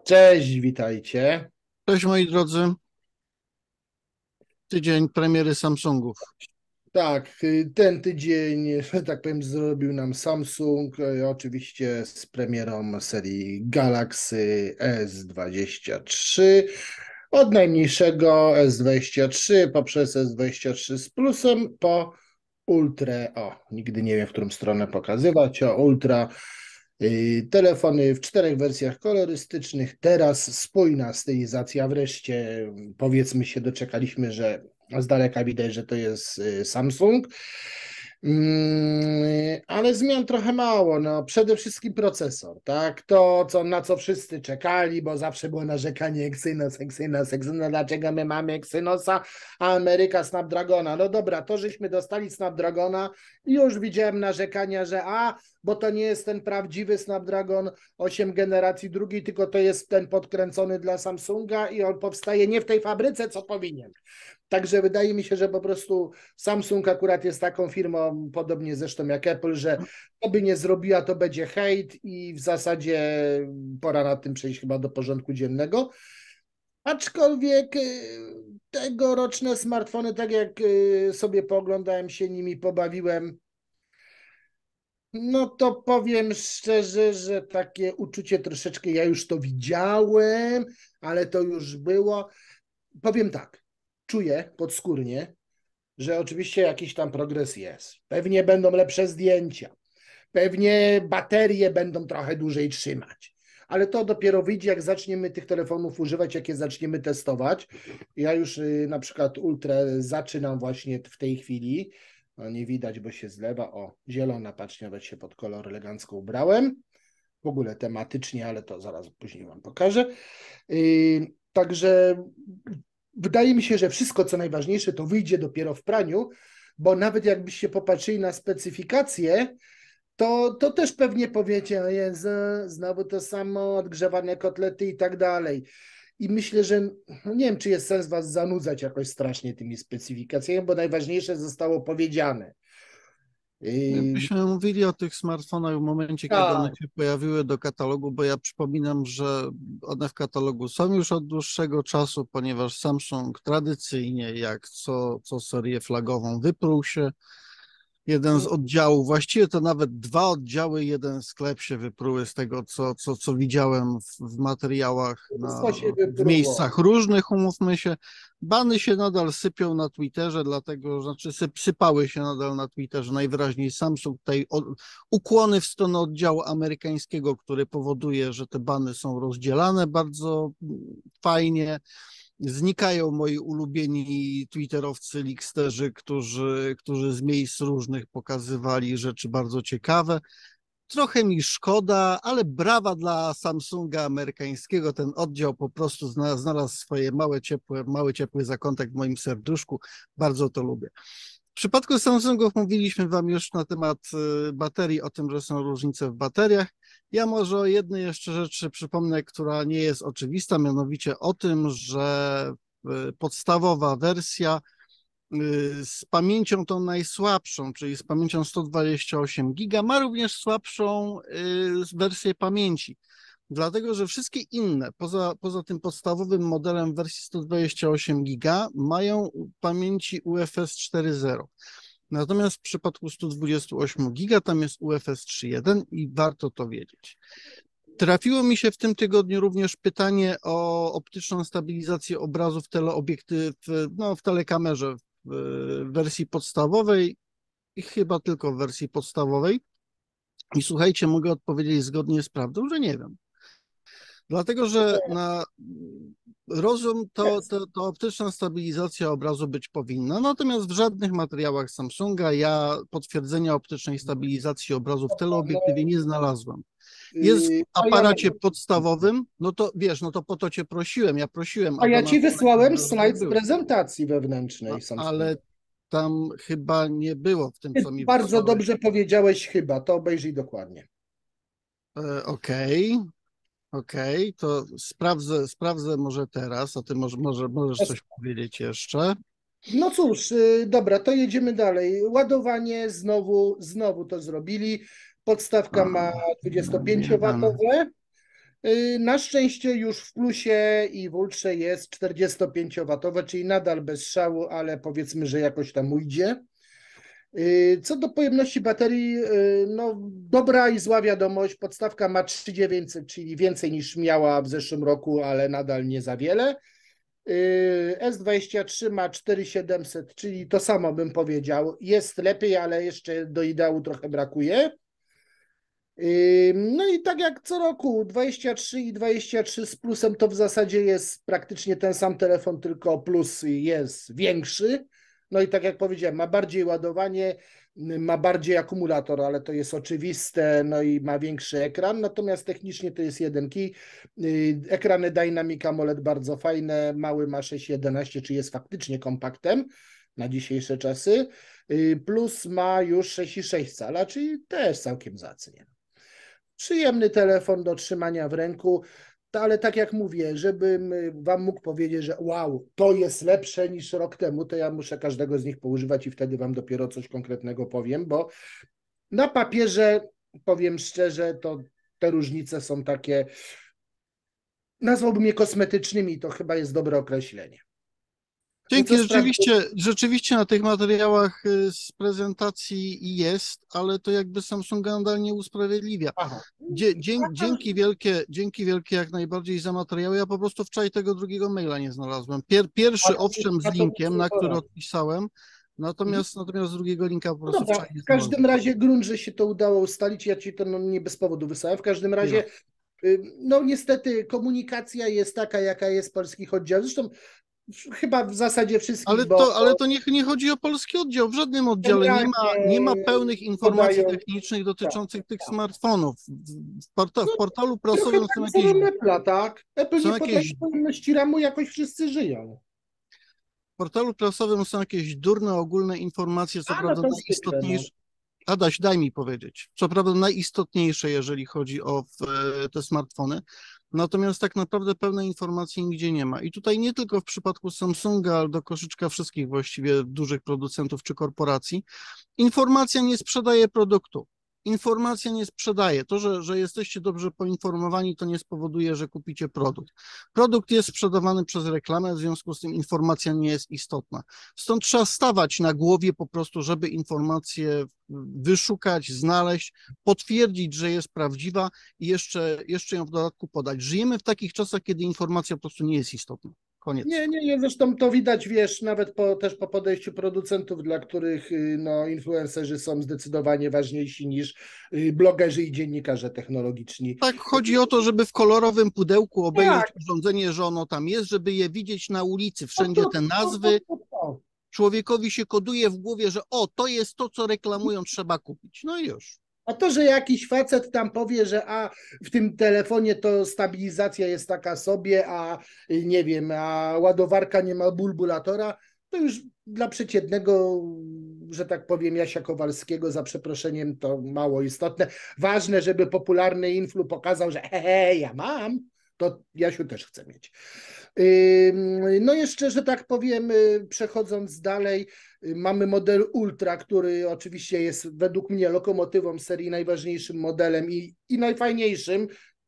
Cześć, witajcie. Cześć moi drodzy, tydzień premiery Samsungów. Tak, ten tydzień, że tak powiem, zrobił nam Samsung, oczywiście z premierą serii Galaxy S23, od najmniejszego S23 poprzez S23 z plusem po Ultra, nigdy nie wiem, w którą stronę pokazywać, Ultra. Telefony w czterech wersjach kolorystycznych, teraz spójna stylizacja, wreszcie powiedzmy się doczekaliśmy, że z daleka widać, że to jest Samsung. Ale zmian trochę mało. No, przede wszystkim procesor, tak? To, na co wszyscy czekali, bo zawsze było narzekanie Exynos, Exynos, Exynos, dlaczego my mamy Exynosa, a Ameryka Snapdragona. No dobra, to żeśmy dostali Snapdragona i już widziałem narzekania, że bo to nie jest ten prawdziwy Snapdragon 8 generacji drugiej, tylko to jest ten podkręcony dla Samsunga i on powstaje nie w tej fabryce, co powinien. Także wydaje mi się, że po prostu Samsung akurat jest taką firmą, podobnie zresztą jak Apple, że to by nie zrobiła, to będzie hejt i w zasadzie pora na tym przejść chyba do porządku dziennego. Aczkolwiek tegoroczne smartfony, tak jak sobie pooglądałem się nimi, pobawiłem, no to powiem szczerze, że takie uczucie troszeczkę, ja już to widziałem, ale to już było. Powiem tak, czuję podskórnie, że oczywiście jakiś tam progres jest. Pewnie będą lepsze zdjęcia, pewnie baterie będą trochę dłużej trzymać, ale to dopiero wyjdzie, jak zaczniemy tych telefonów używać, jak je zaczniemy testować. Ja już na przykład Ultra zaczynam właśnie w tej chwili. No, nie widać, bo się zlewa. Zielona, patrz, nawet się pod kolor elegancko ubrałem. W ogóle tematycznie, ale to zaraz później wam pokażę. Także wydaje mi się, że wszystko, co najważniejsze, to wyjdzie dopiero w praniu, bo nawet jakbyście popatrzyli na specyfikacje, to też pewnie powiecie, o Jezu, znowu to samo, odgrzewane kotlety i tak dalej. I myślę, że no nie wiem, czy jest sens was zanudzać jakoś strasznie tymi specyfikacjami, bo najważniejsze zostało powiedziane. Yy, Byśmy mówili o tych smartfonach w momencie, kiedy one tak, się pojawiły do katalogu, bo ja przypominam, że one w katalogu są już od dłuższego czasu, ponieważ Samsung tradycyjnie, jak co serię flagową, wyprół się. Jeden z oddziałów, właściwie to nawet dwa oddziały, jeden sklep się wypruły z tego, co widziałem w materiałach co się w wypróło? miejscach różnych, umówmy się. Bany się nadal sypią na Twitterze, dlatego, znaczy sypały się nadal na Twitterze, najwyraźniej Samsung tutaj ukłony w stronę oddziału amerykańskiego, który powoduje, że te bany są rozdzielane bardzo fajnie. Znikają moi ulubieni twitterowcy, leaksterzy, którzy z miejsc różnych pokazywali rzeczy bardzo ciekawe. Trochę mi szkoda, ale brawa dla Samsunga amerykańskiego. Ten oddział po prostu znalazł swoje mały ciepły zakątek w moim serduszku. Bardzo to lubię. W przypadku Samsungów mówiliśmy wam już na temat baterii, o tym, że są różnice w bateriach. Ja może o jednej jeszcze rzeczy przypomnę, która nie jest oczywista, mianowicie o tym, że podstawowa wersja z pamięcią tą najsłabszą, czyli z pamięcią 128 giga, ma również słabszą wersję pamięci. Dlatego, że wszystkie inne, poza tym podstawowym modelem wersji 128 giga, mają pamięci UFS 4.0. Natomiast w przypadku 128 giga tam jest UFS 3.1 i warto to wiedzieć. Trafiło mi się w tym tygodniu również pytanie o optyczną stabilizację obrazu w teleobiektyw, no, w telekamerze w wersji podstawowej i chyba tylko w wersji podstawowej. I słuchajcie, mogę odpowiedzieć zgodnie z prawdą, że nie wiem. Dlatego, że na rozum to optyczna stabilizacja obrazu być powinna, natomiast w żadnych materiałach Samsunga ja potwierdzenia optycznej stabilizacji obrazu w No, teleobiektywie nie znalazłem. Jest w a ja mam. aparacie podstawowym, no to wiesz, no to po to cię prosiłem. Ja prosiłem A ja ci Adama, wysłałem żeby slajd z był, prezentacji wewnętrznej ale Samsunga. tam chyba nie było w tym, co mi Bardzo wysłałeś. dobrze powiedziałeś chyba, to obejrzyj dokładnie. Okej, okej, to sprawdzę może teraz, a ty możesz coś powiedzieć jeszcze. No cóż, dobra, to jedziemy dalej. Ładowanie znowu to zrobili. Podstawka A, ma jeden. 25-watowe, Na szczęście już w plusie i w ultrze jest 45W, czyli nadal bez szału, ale powiedzmy, że jakoś tam ujdzie. Co do pojemności baterii, no dobra i zła wiadomość, podstawka ma 3900, czyli więcej niż miała w zeszłym roku, ale nadal nie za wiele. S23 ma 4700, czyli to samo bym powiedział. Jest lepiej, ale jeszcze do ideału trochę brakuje. No i tak jak co roku, 23 i 23 z plusem to w zasadzie jest praktycznie ten sam telefon, tylko plus jest większy. No i tak jak powiedziałem, ma bardziej ładowanie, ma bardziej akumulator, ale to jest oczywiste, no i ma większy ekran, natomiast technicznie to jest jeden kij. Ekrany Dynamic AMOLED bardzo fajne, mały ma 6,11, czyli jest faktycznie kompaktem na dzisiejsze czasy. Plus ma już 6,6 cala, czyli też całkiem zacnie. Przyjemny telefon do trzymania w ręku, ale tak jak mówię, żebym wam mógł powiedzieć, że wow, to jest lepsze niż rok temu, to ja muszę każdego z nich poużywać i wtedy wam dopiero coś konkretnego powiem, bo na papierze, powiem szczerze, to te różnice są takie, nazwałbym je kosmetycznymi, to chyba jest dobre określenie. Dzięki, Co sprawdziłem? rzeczywiście na tych materiałach z prezentacji jest, ale to jakby Samsunga nadal nie usprawiedliwia. Aha. Dzięki wielkie jak najbardziej za materiały. Ja po prostu wczoraj tego drugiego maila nie znalazłem. Pierwszy owszem z linkiem, na który odpisałem, natomiast drugiego linka po No prostu dobra, wczoraj nie w każdym znalazłem. razie grunt, że się to udało ustalić, ja ci to no, nie bez powodu wysłałem. W każdym razie, no niestety komunikacja jest taka, jaka jest polskich oddziałów. Zresztą chyba w zasadzie wszystkich, Ale to nie chodzi o polski oddział. W żadnym oddziale generalnie nie ma pełnych informacji podają. technicznych Tak, dotyczących tych tak. smartfonów. W portalu Trochę prasowym tak wzorem Apple'a, tak? Apple są nie podaje jakieś pojemności RAMu, jakoś wszyscy żyją. w portalu prasowym są jakieś durne, ogólne informacje, co A, no prawda to zwykle, no. najistotniejsze. Adaś, daj mi powiedzieć. Co prawda najistotniejsze, jeżeli chodzi o te smartfony. Natomiast tak naprawdę pełnej informacji nigdzie nie ma. I tutaj nie tylko w przypadku Samsunga, ale do koszyczka wszystkich właściwie dużych producentów czy korporacji, informacja nie sprzedaje produktu. Informacja nie sprzedaje. To, że jesteście dobrze poinformowani, to nie spowoduje, że kupicie produkt. Produkt jest sprzedawany przez reklamę, w związku z tym informacja nie jest istotna. Stąd trzeba stawać na głowie po prostu, żeby informację wyszukać, znaleźć, potwierdzić, że jest prawdziwa i jeszcze ją w dodatku podać. Żyjemy w takich czasach, kiedy informacja po prostu nie jest istotna. Koniec. Nie, zresztą to widać, wiesz, nawet też po podejściu producentów, dla których no, influencerzy są zdecydowanie ważniejsi niż blogerzy i dziennikarze technologiczni. Tak, chodzi o to, żeby w kolorowym pudełku obejrzeć Tak, urządzenie, że ono tam jest, żeby je widzieć na ulicy, to, wszędzie to, te to, nazwy. to, to. Człowiekowi się koduje w głowie, że o, to jest to, co reklamują, trzeba kupić. No i już. A to, że jakiś facet tam powie, że w tym telefonie to stabilizacja jest taka sobie, a nie wiem, a ładowarka nie ma bulbulatora, to już dla przeciętnego, że tak powiem, Jasia Kowalskiego, za przeproszeniem, to mało istotne. Ważne, żeby popularny influ pokazał, że ja mam, to Jasiu też chce mieć. No jeszcze, że tak powiem, przechodząc dalej, mamy model Ultra, który oczywiście jest według mnie lokomotywą serii, najważniejszym modelem i najfajniejszym,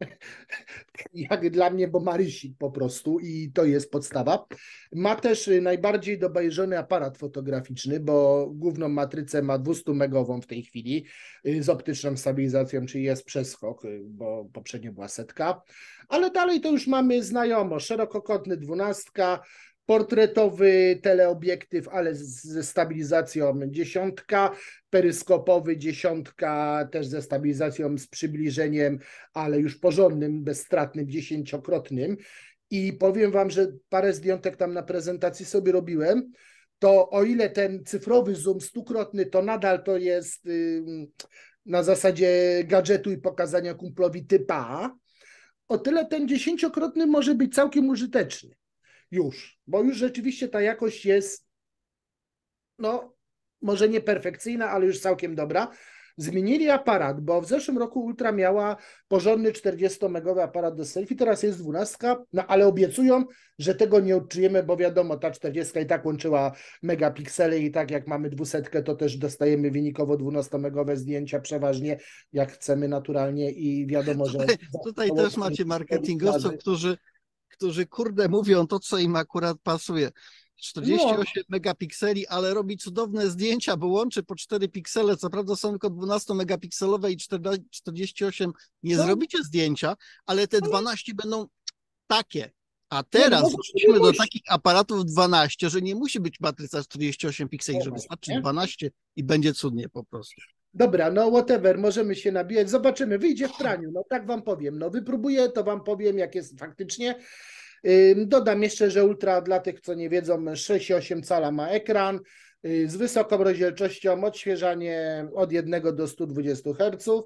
jak dla mnie, bo ma rysik po prostu i to jest podstawa. Ma też najbardziej dobajrzony aparat fotograficzny, bo główną matrycę ma 200-megową w tej chwili z optyczną stabilizacją, czyli jest przeskok, bo poprzednio była setka, ale dalej to już mamy znajomo, szerokokątny 12, portretowy teleobiektyw, ale ze stabilizacją 10, peryskopowy 10, też ze stabilizacją z przybliżeniem, ale już porządnym, bezstratnym, 10-krotnym. I powiem wam, że parę zdjątek tam na prezentacji sobie robiłem, to o ile ten cyfrowy zoom 100-krotny, to nadal to jest na zasadzie gadżetu i pokazania kumplowi typa, o tyle ten 10-krotny może być całkiem użyteczny. Już, bo już rzeczywiście ta jakość jest, no, może nie perfekcyjna, ale już całkiem dobra. Zmienili aparat, bo w zeszłym roku Ultra miała porządny 40-megowy aparat do selfie, teraz jest 12, no ale obiecują, że tego nie odczujemy, bo wiadomo, ta 40 i tak łączyła megapiksele i tak jak mamy 200, to też dostajemy wynikowo 12-megowe zdjęcia przeważnie, jak chcemy naturalnie i wiadomo, że... Tutaj też macie marketingowców, którzy kurde mówią to, co im akurat pasuje. 48 megapikseli, ale robi cudowne zdjęcia, bo łączy po 4 piksele, co prawda są tylko 12-megapikselowe i 48 nie zrobicie zdjęcia, ale te 12 będą takie. A teraz wróciliśmy do takich aparatów 12, że nie musi być matryca 48 pikseli, że wystarczy 12 i będzie cudnie po prostu. Dobra, no whatever, możemy się nabijać, zobaczymy, wyjdzie w praniu, no tak wam powiem, no wypróbuję, to wam powiem, jak jest faktycznie. Dodam jeszcze, że Ultra, dla tych, co nie wiedzą, 6,8 cala ma ekran z wysoką rozdzielczością, odświeżanie od 1 do 120 Hz,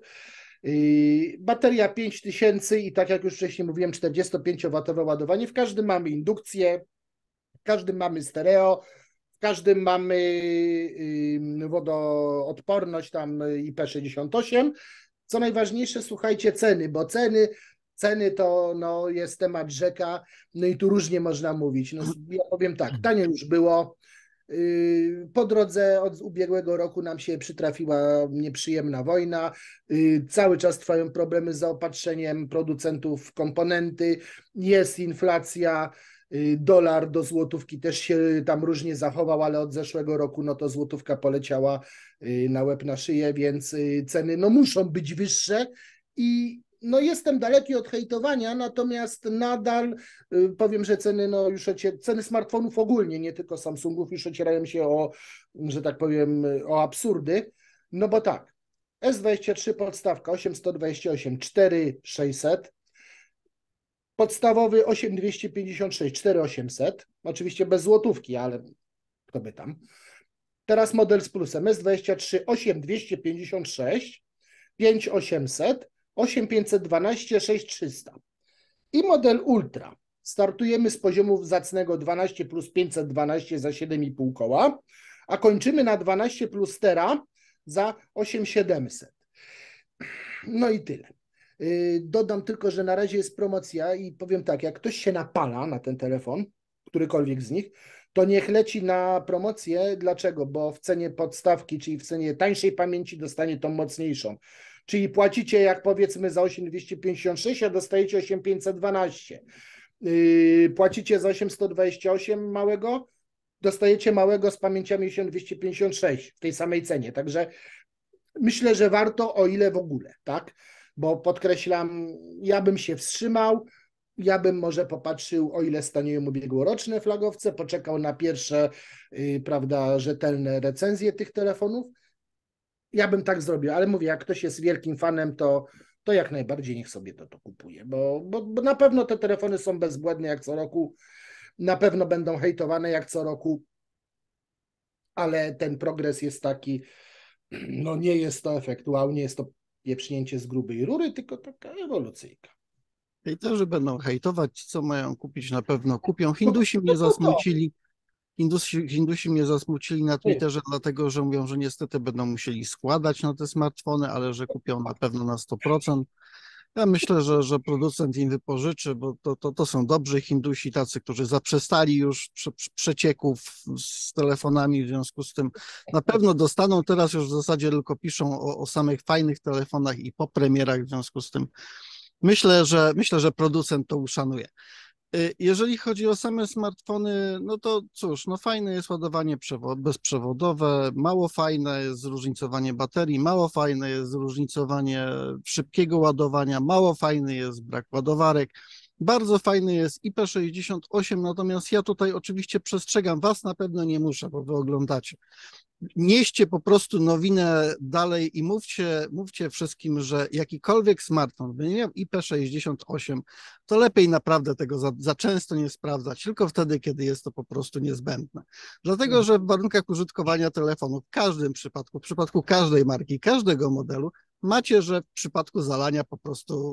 bateria 5000 i tak jak już wcześniej mówiłem, 45W ładowanie. W każdym mamy indukcję, w każdym mamy stereo, w każdym mamy wodoodporność, tam IP68. Co najważniejsze, słuchajcie, ceny, bo ceny to no, jest temat rzeka, no i tu różnie można mówić. No, ja powiem tak, tanie już było. Po drodze od ubiegłego roku nam się przytrafiła nieprzyjemna wojna. Cały czas trwają problemy z zaopatrzeniem producentów w komponenty. Jest inflacja. Dolar do złotówki też się tam różnie zachował, ale od zeszłego roku no to złotówka poleciała na łeb na szyję, więc ceny no muszą być wyższe i no jestem daleki od hejtowania, natomiast nadal powiem, że ceny, no już ceny smartfonów ogólnie, nie tylko Samsungów, już ocierają się o, że tak powiem, o absurdy. No bo tak, S23 podstawka 8128, 4600, podstawowy 8256, 4800, oczywiście bez złotówki, ale kto by tam. Teraz model z plusem S23 8256, 5800, 8512, 6300 i model Ultra. Startujemy z poziomu zacnego 12 plus 512 za 7,5 koła, a kończymy na 12 plus Tera za 8700. No i tyle. Dodam tylko, że na razie jest promocja i powiem tak, jak ktoś się napala na ten telefon, którykolwiek z nich, to niech leci na promocję. Dlaczego? Bo w cenie podstawki, czyli w cenie tańszej pamięci dostanie tą mocniejszą. Czyli płacicie jak powiedzmy za 8256, a dostajecie 8512. Płacicie za 8128 małego, dostajecie małego z pamięciami 8256 w tej samej cenie. Także myślę, że warto, o ile w ogóle, tak? Bo podkreślam, ja bym się wstrzymał, ja bym może popatrzył, o ile stanieją ubiegłoroczne flagowce, poczekał na pierwsze, prawda, rzetelne recenzje tych telefonów. Ja bym tak zrobił, ale mówię, jak ktoś jest wielkim fanem, to jak najbardziej niech sobie to kupuje, bo na pewno te telefony są bezbłędne jak co roku, na pewno będą hejtowane jak co roku, ale ten progres jest taki, no nie jest to efekt wow, nie jest to pieprznięcie z grubej rury, tylko taka ewolucyjka. Hejterzy będą hejtować, co mają kupić, na pewno kupią. Hindusi mnie zasmucili. Hindusi mnie zasmucili na Twitterze, dlatego że mówią, że niestety będą musieli składać na te smartfony, ale że kupią na pewno na 100%. Ja myślę, że producent im wypożyczy, bo to są dobrzy Hindusi, tacy, którzy zaprzestali już przecieków z telefonami, w związku z tym na pewno dostaną. Teraz już w zasadzie tylko piszą o samych fajnych telefonach i po premierach, w związku z tym myślę, że producent to uszanuje. Jeżeli chodzi o same smartfony, no to cóż, no fajne jest ładowanie bezprzewodowe, mało fajne jest zróżnicowanie baterii, mało fajne jest zróżnicowanie szybkiego ładowania, mało fajny jest brak ładowarek. Bardzo fajny jest IP68, natomiast ja tutaj oczywiście przestrzegam, was na pewno nie muszę, bo wy oglądacie. Nieście po prostu nowinę dalej i mówcie wszystkim, że jakikolwiek smartfon będzie miał IP68, to lepiej naprawdę tego za często nie sprawdzać, tylko wtedy, kiedy jest to po prostu niezbędne. Dlatego, że w warunkach użytkowania telefonu, w każdym przypadku, w przypadku każdej marki, każdego modelu, macie, że w przypadku zalania po prostu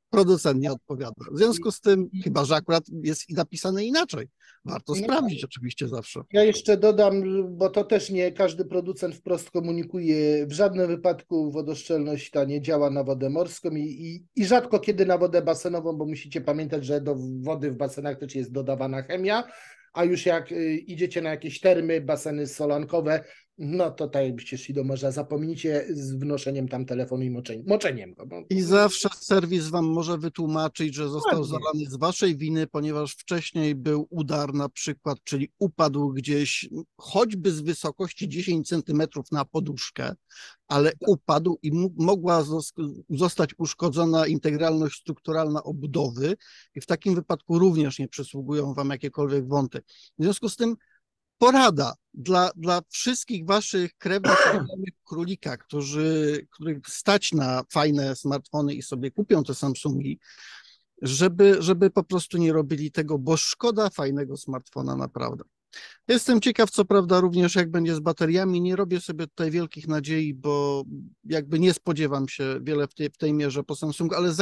producent nie odpowiada. W związku z tym, chyba że akurat jest napisane inaczej, warto sprawdzić oczywiście zawsze. Ja jeszcze dodam, bo to też nie każdy producent wprost komunikuje, w żadnym wypadku wodoszczelność ta nie działa na wodę morską i rzadko kiedy na wodę basenową, bo musicie pamiętać, że do wody w basenach też jest dodawana chemia, a już jak idziecie na jakieś termy, baseny solankowe, no to tak jakbyście szli do morza, zapomnijcie z wnoszeniem tam telefonu i moczeniem go. I zawsze serwis wam może wytłumaczyć, że został Ładnie. zalany z waszej winy, ponieważ wcześniej był udar na przykład, czyli upadł gdzieś choćby z wysokości 10 centymetrów na poduszkę, ale upadł i mogła zostać uszkodzona integralność strukturalna obudowy i w takim wypadku również nie przysługują wam jakiekolwiek wąty. W związku z tym porada dla wszystkich waszych krewnych królika, których stać na fajne smartfony i sobie kupią te Samsungi, żeby po prostu nie robili tego, bo szkoda fajnego smartfona naprawdę. Jestem ciekaw, co prawda, również jak będzie z bateriami. Nie robię sobie tutaj wielkich nadziei, bo jakby nie spodziewam się wiele w tej mierze po Samsungu, ale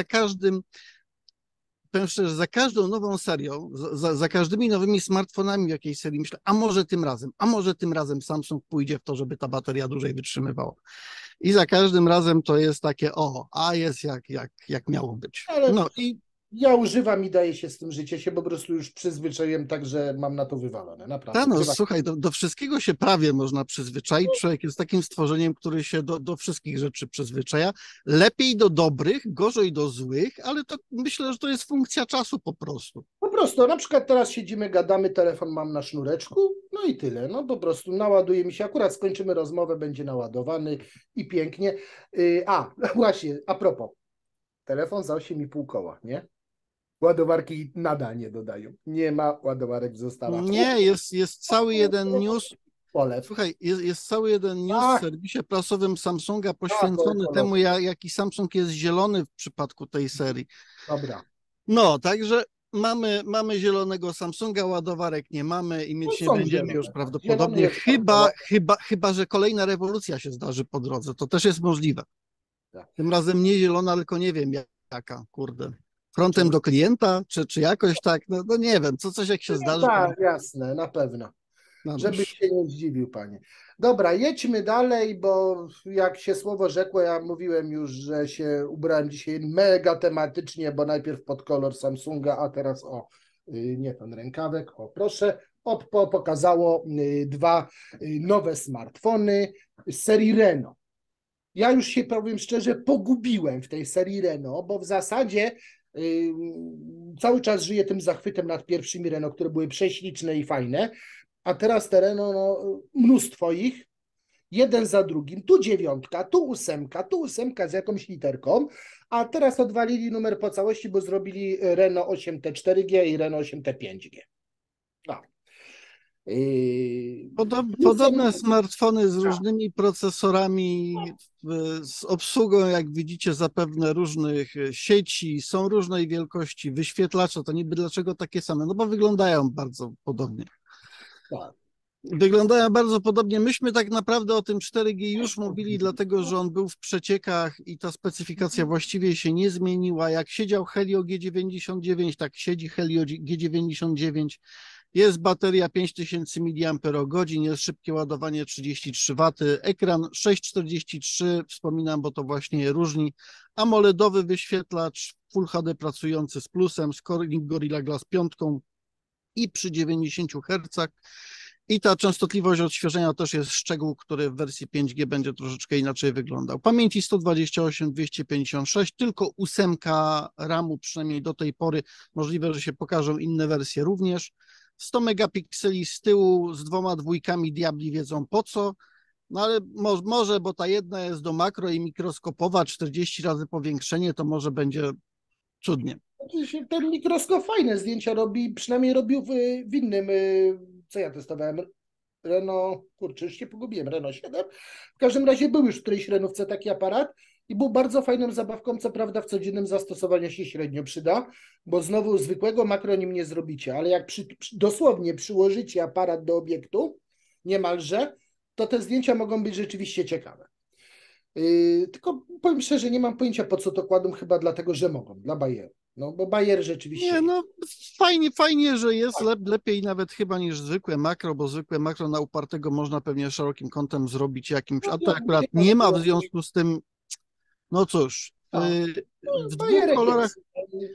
powiem szczerze, za każdą nową serią, za każdymi nowymi smartfonami w jakiejś serii myślę, a może tym razem Samsung pójdzie w to, żeby ta bateria dłużej wytrzymywała. I za każdym razem to jest takie, jest jak miało być. Ale No i ja używam i daje się z tym życie, się po prostu już przyzwyczaiłem, tak że mam na to wywalone, naprawdę. słuchaj, do wszystkiego się prawie można przyzwyczaić. Człowiek jest takim stworzeniem, który się do wszystkich rzeczy przyzwyczaja. Lepiej do dobrych, gorzej do złych, ale to myślę, że to jest funkcja czasu po prostu. Po prostu, na przykład teraz siedzimy, gadamy, telefon mam na sznureczku, no i tyle, no po prostu naładuje mi się, akurat skończymy rozmowę, będzie naładowany i pięknie. Właśnie, a propos, telefon za 8,5 koła, nie? Ładowarki nadal nie dodają. Nie ma ładowarek w zestawach. Nie, jest cały jeden news. Polew. Słuchaj, jest cały jeden news w serwisie prasowym Samsunga poświęcony temu, jaki Samsung jest zielony w przypadku tej serii. Dobra. No, także mamy zielonego Samsunga, ładowarek nie mamy i mieć nie będziemy zielone. już prawdopodobnie, chyba, że kolejna rewolucja się zdarzy po drodze. To też jest możliwe. Tak. Tym razem nie zielona, tylko nie wiem jaka, kurde. Frontem do klienta, czy jakoś tak, no nie wiem, coś jak się zdarzy. Tak, jasne, na pewno. Żebyś się nie zdziwił, panie. Dobra, jedźmy dalej, bo jak się słowo rzekło, ja mówiłem już, że się ubrałem dzisiaj mega tematycznie, bo najpierw pod kolor Samsunga, a teraz nie ten rękawek, proszę. Oppo pokazało dwa nowe smartfony z serii Reno. Ja już się, powiem szczerze, pogubiłem w tej serii Reno, bo w zasadzie cały czas żyję tym zachwytem nad pierwszymi Renault, które były prześliczne i fajne, a teraz te Renault, mnóstwo ich, jeden za drugim, tu 9, tu 8 z jakąś literką, a teraz odwalili numer po całości, bo zrobili Renault 8T 4G i Renault 8T 5G. No. Podobne smartfony z różnymi procesorami, z obsługą, jak widzicie, zapewne różnych sieci, są różnej wielkości, wyświetlacze, to niby dlaczego takie same? No bo wyglądają bardzo podobnie. Tak. Wyglądają bardzo podobnie. Myśmy tak naprawdę o tym 4G już mówili, dlatego że on był w przeciekach i ta specyfikacja właściwie się nie zmieniła. Jak siedział Helio G99, tak siedzi Helio G99. Jest bateria 5000 mAh, jest szybkie ładowanie 33 W, ekran 6,43, wspominam, bo to właśnie je różni. AMOLEDowy wyświetlacz Full HD pracujący z plusem, z Corning Gorilla Glass 5 i przy 90 Hz. I ta częstotliwość odświeżenia też jest szczegół, który w wersji 5G będzie troszeczkę inaczej wyglądał. Pamięci 128, 256, tylko 8 RAM-u, przynajmniej do tej pory. Możliwe, że się pokażą inne wersje również. 100 megapikseli z tyłu z 2 dwójkami, diabli wiedzą po co. No ale może, bo ta jedna jest do makro i mikroskopowa, 40 razy powiększenie, to może będzie cudnie. Ten mikroskop fajne zdjęcia robi, przynajmniej robił w innym, co ja testowałem, Renault, kurczę, już się pogubiłem, Renault 7. W każdym razie był już w którejś Renówce taki aparat i był bardzo fajną zabawką, co prawda w codziennym zastosowaniu się średnio przyda, bo znowu zwykłego makro nim nie zrobicie, ale jak dosłownie przyłożycie aparat do obiektu, niemalże, to te zdjęcia mogą być rzeczywiście ciekawe. Tylko powiem szczerze, nie mam pojęcia, po co to kładą, chyba dlatego, że mogą, dla Bayeru. No bo Bayer rzeczywiście Nie, jest. no fajnie, że jest lepiej nawet chyba niż zwykłe makro, bo zwykłe makro na upartego można pewnie szerokim kątem zrobić jakimś, No, a to no, akurat nie ma nie ma w takiego. związku z tym, no cóż, No, w dwóch Bayerek kolorach, jest.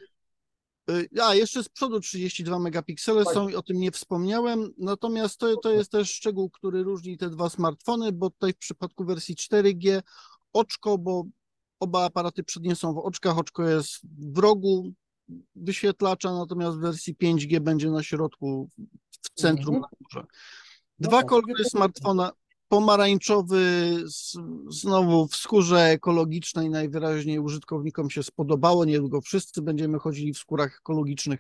a jeszcze z przodu 32 megapiksele są i o tym nie wspomniałem, natomiast to jest też szczegół, który różni te dwa smartfony, bo tutaj w przypadku wersji 4G oczko, bo oba aparaty przednie są w oczkach, oczko jest w rogu wyświetlacza, natomiast w wersji 5G będzie na środku, w centrum Mhm. na górze. No Dwa tak, i kolory smartfona, pomarańczowy, znowu w skórze ekologicznej, najwyraźniej użytkownikom się spodobało, niedługo wszyscy będziemy chodzili w skórach ekologicznych.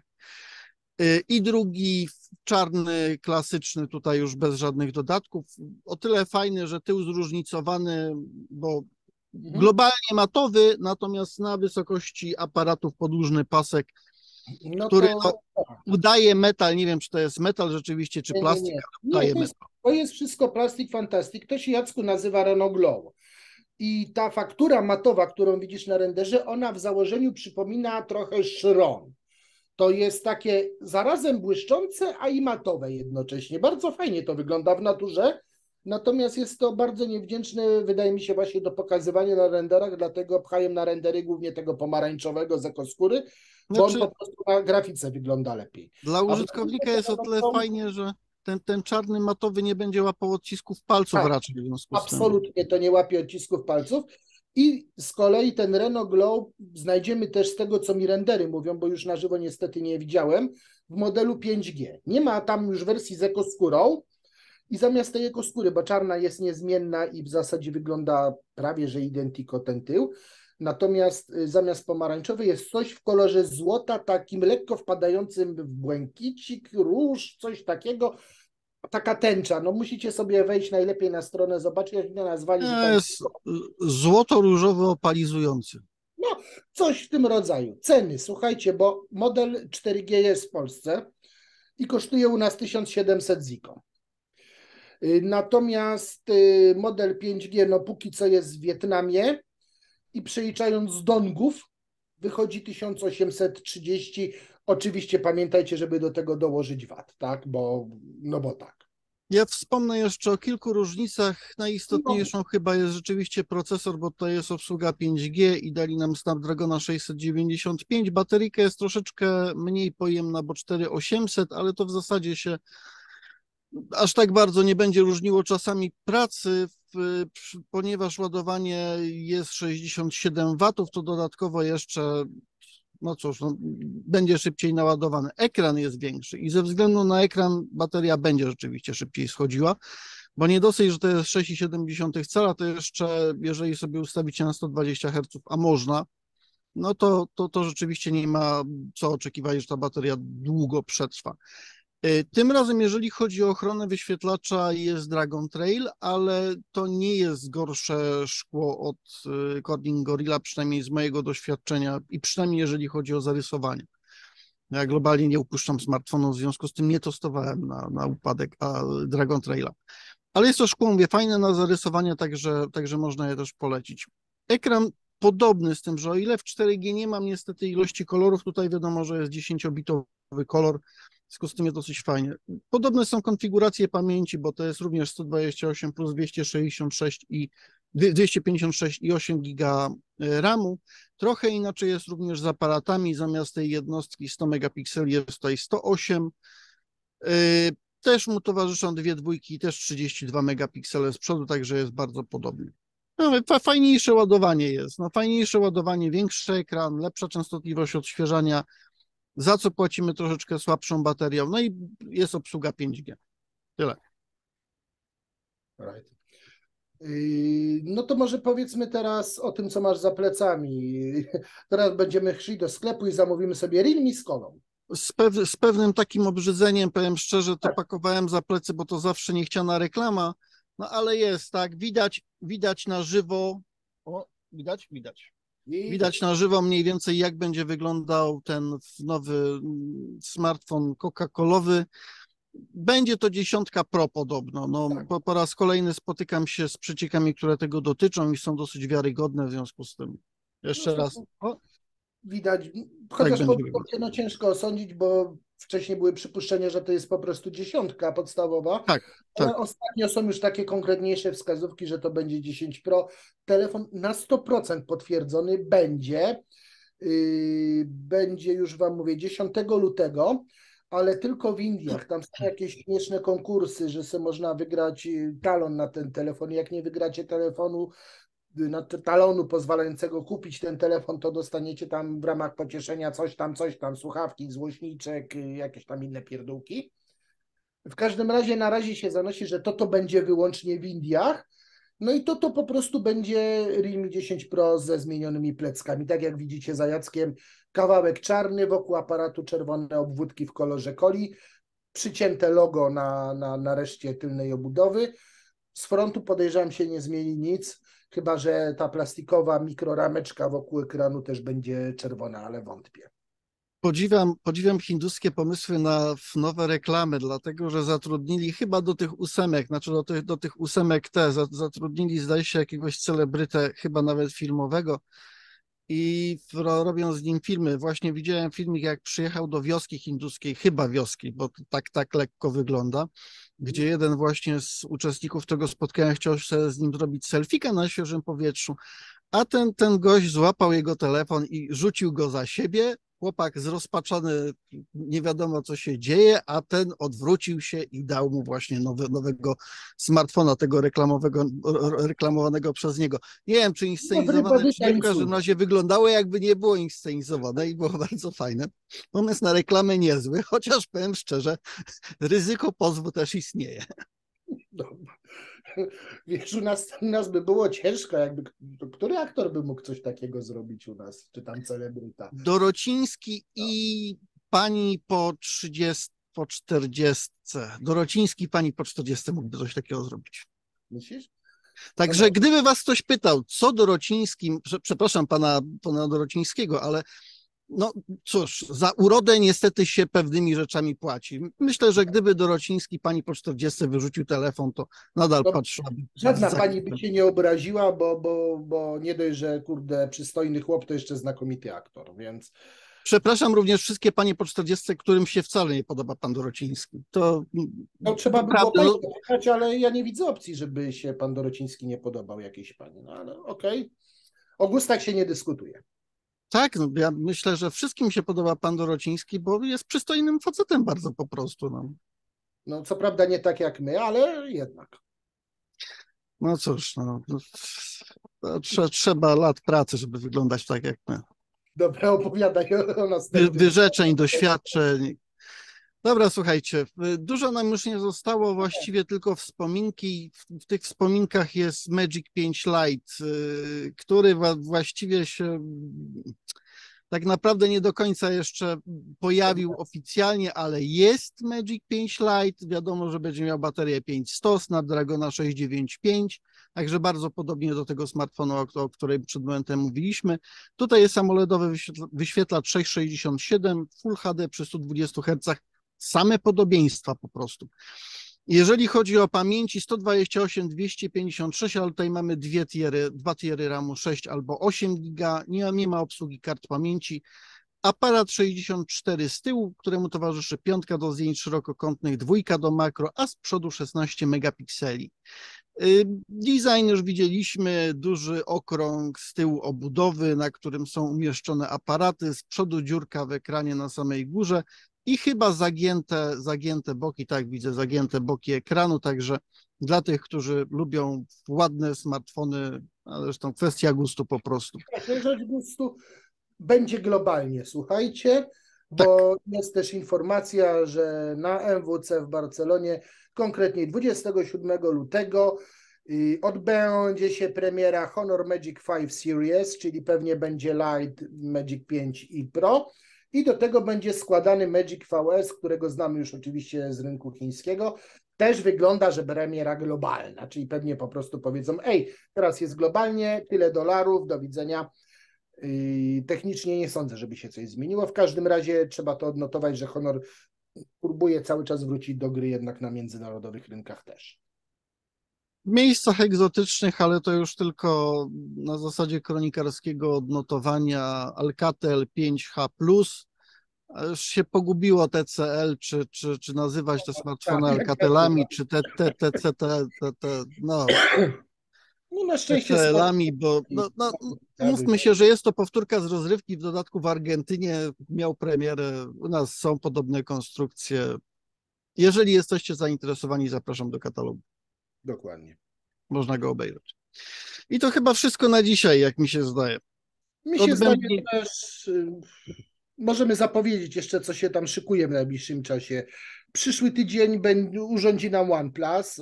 I drugi czarny, klasyczny, tutaj już bez żadnych dodatków. O tyle fajny, że tył zróżnicowany, bo mhm. globalnie matowy, natomiast na wysokości aparatów podłużny pasek, No który to no, udaje metal, nie wiem czy to jest metal rzeczywiście, czy nie, nie, plastik, nie. ale Nie, udaje metal. to jest wszystko plastik fantastic. To się, Jacku, nazywa Renault Glow. I ta faktura matowa, którą widzisz na renderze, ona w założeniu przypomina trochę szron. To jest takie zarazem błyszczące, a i matowe jednocześnie. Bardzo fajnie to wygląda w naturze, natomiast jest to bardzo niewdzięczne, wydaje mi się, właśnie do pokazywania na renderach, dlatego pchają na rendery głównie tego pomarańczowego z ekoskóry, bo on Znaczy, po prostu na grafice wygląda lepiej. dla A w użytkownika jest o tyle fajnie, że ten czarny matowy nie będzie łapał odcisków palców tak, raczej w związku z tym. absolutnie to nie łapie odcisków palców. I z kolei ten Renault Glow znajdziemy też z tego, co mi rendery mówią, bo już na żywo niestety nie widziałem, w modelu 5G. Nie ma tam już wersji z ekoskórą i zamiast tej ekoskóry, bo czarna jest niezmienna i w zasadzie wygląda prawie, że identyko ten tył, natomiast zamiast pomarańczowy jest coś w kolorze złota, takim lekko wpadającym w błękicik, róż, coś takiego, taka tęcza. No musicie sobie wejść najlepiej na stronę, zobaczyć, jak mnie nazwali, że tam Jest złoto-różowy opalizujący. no, coś w tym rodzaju. Ceny, słuchajcie, bo model 4G jest w Polsce i kosztuje u nas 1700 ziko. Natomiast model 5G, no póki co jest w Wietnamie i przeliczając z dongów, wychodzi 1830. Oczywiście pamiętajcie, żeby do tego dołożyć VAT, tak? Bo tak. Ja wspomnę jeszcze o kilku różnicach. No, Najistotniejszą chyba jest rzeczywiście procesor, bo to jest obsługa 5G i dali nam Snapdragona 695. Bateryka jest troszeczkę mniej pojemna, bo 4800, ale to w zasadzie się aż tak bardzo nie będzie różniło czasami pracy, ponieważ ładowanie jest 67 watów, to dodatkowo jeszcze, no cóż, no, będzie szybciej naładowany. Ekran jest większy i ze względu na ekran bateria będzie rzeczywiście szybciej schodziła, bo nie dosyć, że to jest 6,7 cala, to jeszcze, jeżeli sobie ustawicie na 120 Hz, a można, no to rzeczywiście nie ma co oczekiwać, że ta bateria długo przetrwa. Tym razem, jeżeli chodzi o ochronę wyświetlacza, jest Dragon Trail, ale to nie jest gorsze szkło od Corning Gorilla, przynajmniej z mojego doświadczenia i przynajmniej jeżeli chodzi o zarysowanie. Ja globalnie nie upuszczam smartfonu, w związku z tym nie testowałem na upadek Dragon Traila. Ale jest to szkło, mówię, fajne na zarysowanie, także można je też polecić. Ekran podobny z tym, że o ile w 4G nie mam niestety ilości kolorów, tutaj wiadomo, że jest 10-bitowy kolor, w związku z tym jest dosyć fajnie. Podobne są konfiguracje pamięci, bo to jest również 128 plus 266 i 256 i 8 giga RAMu. Trochę inaczej jest również z aparatami. Zamiast tej jednostki 100 megapikseli jest tutaj 108. Też mu towarzyszą dwie dwójki, też 32 megapiksele z przodu, także jest bardzo podobny. No, fajniejsze ładowanie jest. No, fajniejsze ładowanie, większy ekran, lepsza częstotliwość odświeżania, za co płacimy troszeczkę słabszą baterią. No i jest obsługa 5G. Tyle. right. No to może powiedzmy teraz o tym, co masz za plecami. Teraz będziemy szli do sklepu i zamówimy sobie Realme z kolą. Z pewnym takim obrzydzeniem, powiem szczerze, to Tak. pakowałem za plecy, bo to zawsze niechciana reklama, no ale jest, tak, widać na żywo, o, widać. Widać na żywo mniej więcej, jak będzie wyglądał ten nowy smartfon Coca-Colowy. Będzie to 10 Pro podobno. No, Tak. po raz kolejny spotykam się z przeciekami, które tego dotyczą i są dosyć wiarygodne w związku z tym. No, Jeszcze raz. O, widać, tak chociaż po będzie wyglądzie wyglądać. no ciężko osądzić, bo wcześniej były przypuszczenia, że to jest po prostu 10 podstawowa, Tak, ale tak. ostatnio są już takie konkretniejsze wskazówki, że to będzie 10 Pro. Telefon na 100% potwierdzony będzie. Będzie już Wam mówię 10 lutego, ale tylko w Indiach. Tam są jakieś śmieszne konkursy, że sobie można wygrać talon na ten telefon. Jak nie wygracie telefonu, talonu pozwalającego kupić ten telefon, to dostaniecie tam w ramach pocieszenia coś tam, słuchawki, złośniczek, jakieś tam inne pierdółki. W każdym razie na razie się zanosi, że to będzie wyłącznie w Indiach. No i to po prostu będzie Realme 10 Pro ze zmienionymi pleckami. Tak jak widzicie za Jackiem, kawałek czarny, wokół aparatu czerwone obwódki w kolorze coli, przycięte logo na reszcie tylnej obudowy. Z frontu podejrzewam się nie zmieni nic, chyba że ta plastikowa mikrorameczka wokół ekranu też będzie czerwona, ale wątpię. Podziwiam hinduskie pomysły na nowe reklamy, dlatego że zatrudnili chyba do tych ósemek, znaczy do tych ósemek zatrudnili zdaje się jakiegoś celebrytę, chyba nawet filmowego i robią z nim filmy. Właśnie widziałem filmik, jak przyjechał do wioski hinduskiej, chyba wioski, bo to tak lekko wygląda, gdzie jeden właśnie z uczestników tego spotkania chciał sobie z nim zrobić selfika na świeżym powietrzu, a ten gość złapał jego telefon i rzucił go za siebie. Chłopak zrozpaczony, nie wiadomo co się dzieje, a ten odwrócił się i dał mu właśnie nowego smartfona, tego reklamowanego przez niego. Nie wiem, czy inscenizowane, czy nie, w każdym razie wyglądało, jakby nie było inscenizowane i było bardzo fajne. Pomysł na reklamę niezły, chociaż powiem szczerze, ryzyko pozwu też istnieje. No, wiesz, u nas by było ciężko, jakby który aktor by mógł coś takiego zrobić u nas, czy tam celebryta. Dorociński i pani po 30, po 40. Dorociński pani po 40 mógłby coś takiego zrobić. Myślisz? Także gdyby was ktoś pytał, co Dorocińskim, przepraszam pana Dorocińskiego, ale no cóż, za urodę niestety się pewnymi rzeczami płaci. Myślę, że gdyby Dorociński pani po 40 wyrzucił telefon, to nadal No, patrzyłaby. żadna pani by się nie obraziła, bo nie dość, że kurde, przystojny chłop, to jeszcze znakomity aktor, więc... Przepraszam również wszystkie panie po 40, którym się wcale nie podoba pan Dorociński. No trzeba by było naprawdę, państwa pytać, ale ja nie widzę opcji, żeby się pan Dorociński nie podobał jakiejś pani. No ale okej. O gustach się nie dyskutuje. tak, no, ja myślę, że wszystkim się podoba pan Dorociński, bo jest przystojnym facetem bardzo po prostu. No, No co prawda nie tak jak my, ale jednak. no cóż, trzeba lat pracy, żeby wyglądać tak jak my. Dobra, opowiadaj o następnym. Wyrzeczeń, doświadczeń. Dobra, słuchajcie, dużo nam już nie zostało, właściwie tylko wspominki. W tych wspominkach jest Magic 5 Lite, który właściwie się tak naprawdę nie do końca jeszcze pojawił oficjalnie, ale jest Magic 5 Lite. Wiadomo, że będzie miał baterię 5100, Snapdragona 695, także bardzo podobnie do tego smartfonu, o którym przed momentem mówiliśmy. Tutaj jest AMOLEDowy wyświetlacz 667, Full HD przy 120 Hz, same podobieństwa po prostu. Jeżeli chodzi o pamięci 128, 256, ale tutaj mamy dwa tiery RAMu 6 albo 8 GB, nie ma obsługi kart pamięci. Aparat 64 z tyłu, któremu towarzyszy piątka do zdjęć szerokokątnych, dwójka do makro, a z przodu 16 megapikseli. Design już widzieliśmy, duży okrąg z tyłu obudowy, na którym są umieszczone aparaty, z przodu dziurka w ekranie na samej górze i chyba zagięte boki, tak widzę, zagięte boki ekranu, także dla tych, którzy lubią ładne smartfony, ale zresztą kwestia gustu po prostu. Rzecz gustu będzie globalnie, słuchajcie, Tak. bo jest też informacja, że na MWC w Barcelonie, konkretnie 27 lutego, odbędzie się premiera Honor Magic 5 Series, czyli pewnie będzie Lite, Magic 5 i Pro. I do tego będzie składany Magic VS, którego znamy już oczywiście z rynku chińskiego. Też wygląda, że premiera globalna, czyli pewnie po prostu powiedzą, teraz jest globalnie, tyle dolarów, do widzenia. Technicznie nie sądzę, żeby się coś zmieniło. W każdym razie trzeba to odnotować, że Honor próbuje cały czas wrócić do gry jednak na międzynarodowych rynkach też. W miejscach egzotycznych, ale to już tylko na zasadzie kronikarskiego odnotowania Alcatel 5H+, a już się pogubiło TCL, czy nazywać te Tak, smartfony Alcatelami, czy no, no na szczęście TCL-ami, bo no, umówmy się, że jest to powtórka z rozrywki, w dodatku w Argentynie miał premierę, u nas są podobne konstrukcje. Jeżeli jesteście zainteresowani, zapraszam do katalogu. dokładnie. Można go obejrzeć. I to chyba wszystko na dzisiaj, jak mi się zdaje. Mi się zdaje Odbębni... też, możemy zapowiedzieć jeszcze, co się tam szykuje w najbliższym czasie. Przyszły tydzień urządzi nam OnePlus.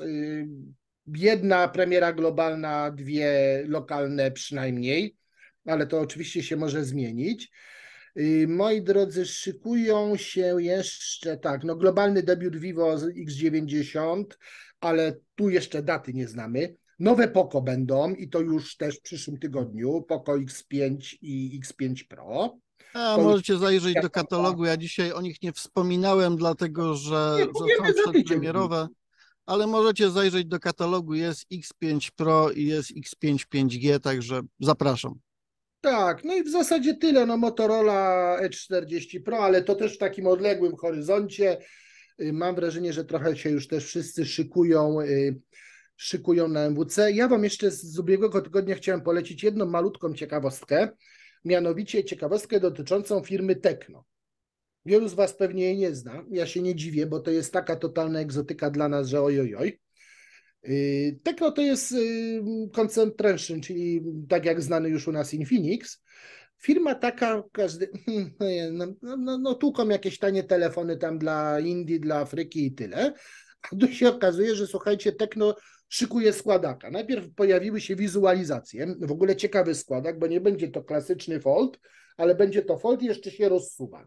Jedna premiera globalna, dwie lokalne przynajmniej, ale to oczywiście się może zmienić. Moi drodzy, szykują się jeszcze, tak, no globalny debiut Vivo X90, ale tu jeszcze daty nie znamy. Nowe Poco będą i to już też w przyszłym tygodniu, Poco X5 i X5 Pro. A To już możecie zajrzeć do katalogu. Ja dzisiaj o nich nie wspominałem, dlatego nie że są powiemy za tydzień. przedpremierowe, ale możecie zajrzeć do katalogu. Jest X5 Pro i jest X5 5G, także zapraszam. Tak, no i w zasadzie tyle. No Motorola E40 Pro, ale to też w takim odległym horyzoncie. Mam wrażenie, że trochę się już też wszyscy szykują na MWC. Ja Wam jeszcze z ubiegłego tygodnia chciałem polecić jedną malutką ciekawostkę, mianowicie ciekawostkę dotyczącą firmy Tecno. Wielu z Was pewnie jej nie zna. Ja się nie dziwię, bo to jest taka totalna egzotyka dla nas, że ojojoj. Tecno to jest koncern Transsion, czyli tak jak znany już u nas Infinix. Firma taka, każdy, no tłuką jakieś tanie telefony tam dla Indii, dla Afryki i tyle. A tu się okazuje, że słuchajcie, Tecno szykuje składaka. Najpierw pojawiły się wizualizacje, w ogóle ciekawy składak, bo nie będzie to klasyczny fold, ale będzie to fold i jeszcze się rozsuwa.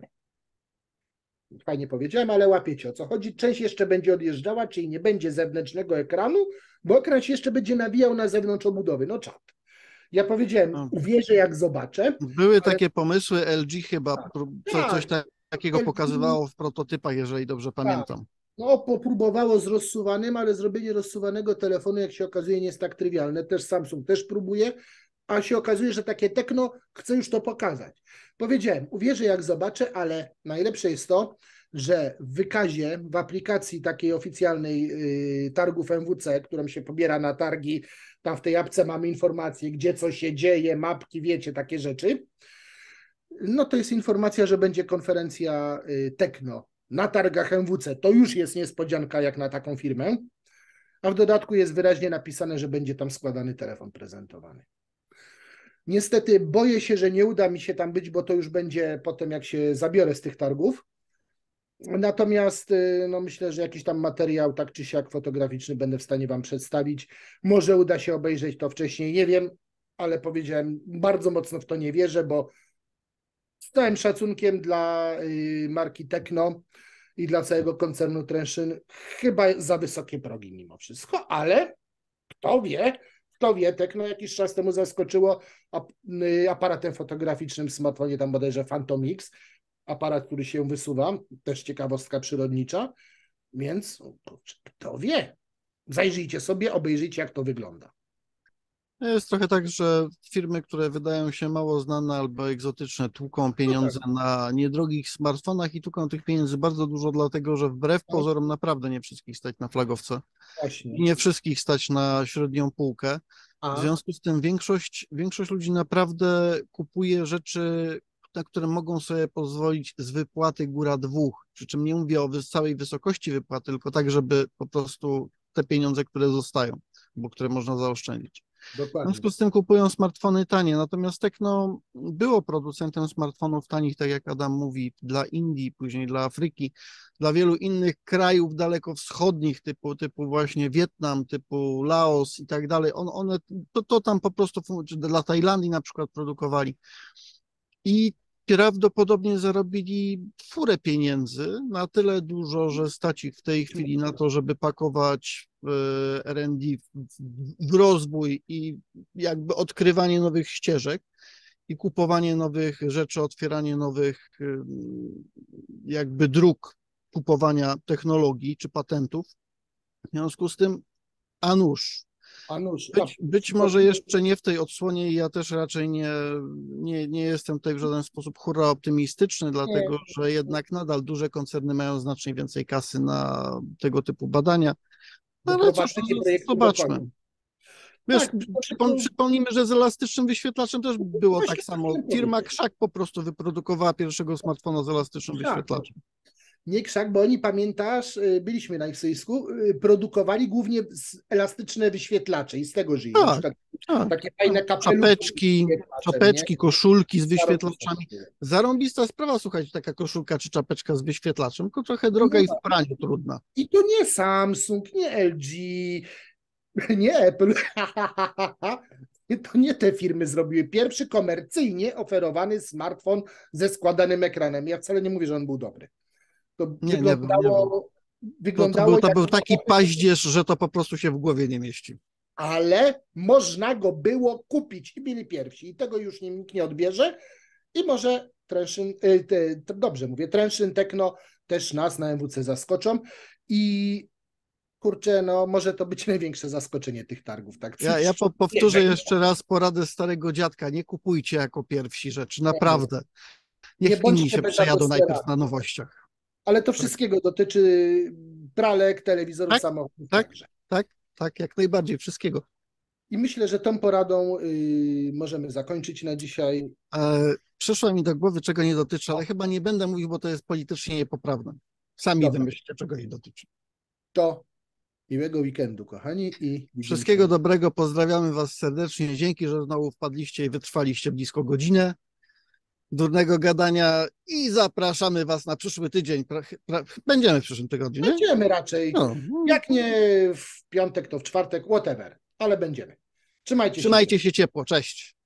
Fajnie powiedziałem, ale łapiecie o co chodzi. Część jeszcze będzie odjeżdżała, czyli nie będzie zewnętrznego ekranu, bo ekran się jeszcze będzie nawijał na zewnątrz obudowy. No czad. Ja powiedziałem, uwierzę jak zobaczę. Były ale... takie pomysły, LG chyba coś Tak, takiego pokazywało w prototypach, jeżeli dobrze tak. pamiętam. No, popróbowało z rozsuwanym, ale zrobienie rozsuwanego telefonu, jak się okazuje, nie jest tak trywialne. Też Samsung też próbuje, a się okazuje, że takie Tecno chce już to pokazać. Powiedziałem, uwierzę jak zobaczę, ale najlepsze jest to, że w wykazie, w aplikacji takiej oficjalnej targów MWC, którą się pobiera na targi, tam w tej apce mamy informacje, gdzie co się dzieje, mapki, wiecie, takie rzeczy. No to jest informacja, że będzie konferencja Tecno na targach MWC. To już jest niespodzianka jak na taką firmę, a w dodatku jest wyraźnie napisane, że będzie tam składany telefon prezentowany. Niestety boję się, że nie uda mi się tam być, bo to już będzie potem, jak się zabiorę z tych targów. Natomiast no myślę, że jakiś tam materiał, tak czy siak fotograficzny będę w stanie Wam przedstawić. Może uda się obejrzeć to wcześniej, nie wiem, ale powiedziałem, bardzo mocno w to nie wierzę, bo z całym szacunkiem dla marki Tecno i dla całego koncernu Transsion chyba za wysokie progi mimo wszystko, ale kto wie, Tecno jakiś czas temu zaskoczyło aparatem fotograficznym w smartfonie, tam bodajże Phantom X, aparat, który się wysuwa, też ciekawostka przyrodnicza, więc kto wie. Zajrzyjcie sobie, obejrzyjcie jak to wygląda. Jest trochę tak, że firmy, które wydają się mało znane albo egzotyczne, tłuką pieniądze na niedrogich smartfonach i tłuką tych pieniędzy bardzo dużo, dlatego że wbrew pozorom naprawdę nie wszystkich stać na flagowce. Właśnie. I nie wszystkich stać na średnią półkę. W związku z tym większość ludzi naprawdę kupuje rzeczy, na które mogą sobie pozwolić z wypłaty góra dwóch. Przy czym nie mówię o całej wysokości wypłaty, tylko tak, żeby po prostu te pieniądze, które zostają, bo które można zaoszczędzić. W Dokładnie. związku z tym kupują smartfony tanie, natomiast Tecno było producentem smartfonów tanich, tak jak Adam mówi, dla Indii, później dla Afryki, dla wielu innych krajów dalekowschodnich, typu właśnie Wietnam, typu Laos i tak dalej. One to tam po prostu, czy dla Tajlandii na przykład produkowali. I prawdopodobnie zarobili furę pieniędzy, na tyle dużo, że stać ich w tej chwili na to, żeby pakować R&D w rozwój i jakby odkrywanie nowych ścieżek i kupowanie nowych rzeczy, otwieranie nowych jakby dróg kupowania technologii czy patentów. W związku z tym, a nuż, A nuż, być może jeszcze nie w tej odsłonie i ja też raczej nie jestem tutaj w żaden sposób hurra optymistyczny, dlatego że jednak nadal duże koncerny mają znacznie więcej kasy na tego typu badania. Ale cóż, doprowadzenie projektu do zobaczmy. końca. Wiesz, Tak, tylko przypomnijmy, że z elastycznym wyświetlaczem też było właśnie tak samo. chciałem Firma powiedzieć. Krzak po prostu wyprodukowała pierwszego smartfona z elastycznym Tak. wyświetlaczem. Nie Krzak, bo oni, pamiętasz, byliśmy na ich stoisku, produkowali głównie elastyczne wyświetlacze i z tego żyją. Na Tak, przykład tak. takie fajne kapelusze Czapeczki, z czapeczki, koszulki z wyświetlaczem, wyświetlaczami. nie? Zarąbista sprawa, słuchajcie, taka koszulka czy czapeczka z wyświetlaczem, tylko trochę droga i w praniu trudna. I to nie Samsung, nie LG, nie Apple. To nie te firmy zrobiły pierwszy komercyjnie oferowany smartfon ze składanym ekranem. Ja wcale nie mówię, że on był dobry. To Nie był. wyglądało To jak był taki paździerz, że to po prostu się w głowie nie mieści. ale można go było kupić i byli pierwsi. I tego już nikt nie odbierze. I może dobrze mówię, Trenszyn Tekno też nas na MWC zaskoczą. I kurczę, no może to być największe zaskoczenie tych targów. Tak? Ja powtórzę jeszcze raz poradę starego dziadka. Nie kupujcie jako pierwsi rzeczy, naprawdę. Nie Niech inni bądźcie się beta przejadą testerami. najpierw na nowościach. Ale to wszystkiego dotyczy pralek, telewizorów, Tak, samochodów. tak. Także. Tak, jak najbardziej, wszystkiego. I myślę, że tą poradą możemy zakończyć na dzisiaj. Przyszło mi do głowy, czego nie dotyczy, ale chyba nie będę mówił, bo to jest politycznie niepoprawne. Sami wymyślcie, czego nie dotyczy. To miłego weekendu, kochani. I Wszystkiego dobrego, pozdrawiamy Was serdecznie. Dzięki, że znowu wpadliście i wytrwaliście blisko godzinę durnego gadania i zapraszamy Was na przyszły tydzień. Będziemy w przyszłym tygodniu, nie? Będziemy raczej. No. Jak nie w piątek, to w czwartek, whatever. Ale będziemy. Trzymajcie się. Trzymajcie się ciepło. Cześć.